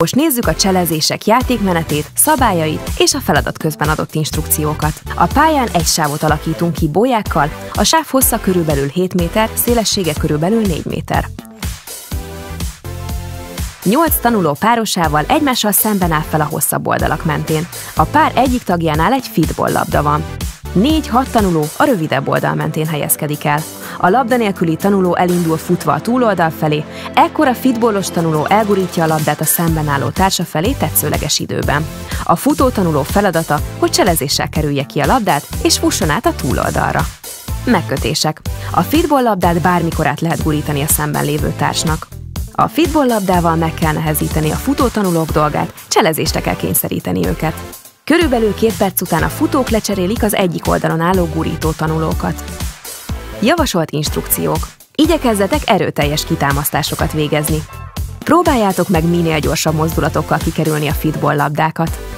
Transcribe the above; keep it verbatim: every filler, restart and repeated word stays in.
Most nézzük a cselezések játékmenetét, szabályait és a feladat közben adott instrukciókat. A pályán egy sávot alakítunk ki bójákkal, a sáv hossza körülbelül hét méter, szélessége körülbelül négy méter. Nyolc tanuló párosával egymással szemben áll fel a hosszabb oldalak mentén. A pár egyik tagjánál egy fitball labda van. Négy-hat tanuló a rövidebb oldal mentén helyezkedik el. A labda nélküli tanuló elindul futva a túloldal felé, ekkor a fitballos tanuló elgurítja a labdát a szemben álló társa felé tetszőleges időben. A futó tanuló feladata, hogy cselezéssel kerülje ki a labdát és fusson át a túloldalra. Megkötések. A fitball labdát bármikor át lehet gurítani a szemben lévő társnak. A fitball labdával meg kell nehezíteni a futó tanulók dolgát, cselezésre kell kényszeríteni őket. Körülbelül két perc után a futók lecserélik az egyik oldalon álló gurító tanulókat. Javasolt instrukciók. Igyekezzetek erőteljes kitámasztásokat végezni. Próbáljátok meg minél gyorsabb mozdulatokkal kikerülni a fitball labdákat.